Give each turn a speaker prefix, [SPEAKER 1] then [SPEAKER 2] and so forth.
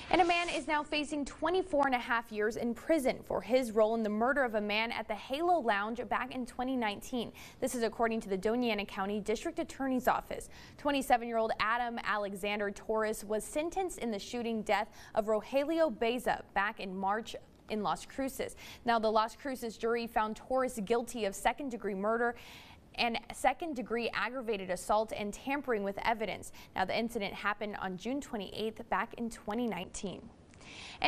[SPEAKER 1] And a man is now facing 24.5 years in prison for his role in the murder of a man at the Halo Lounge back in 2019. This is according to the Doña Ana County District Attorney's Office. 27-year-old Alexander Torres was sentenced in the shooting death of Rogelio Beza back in March in Las Cruces. Now, the Las Cruces jury found Torres guilty of second-degree murder and second-degree aggravated assault and tampering with evidence. Now, the incident happened on June 28th back in 2019.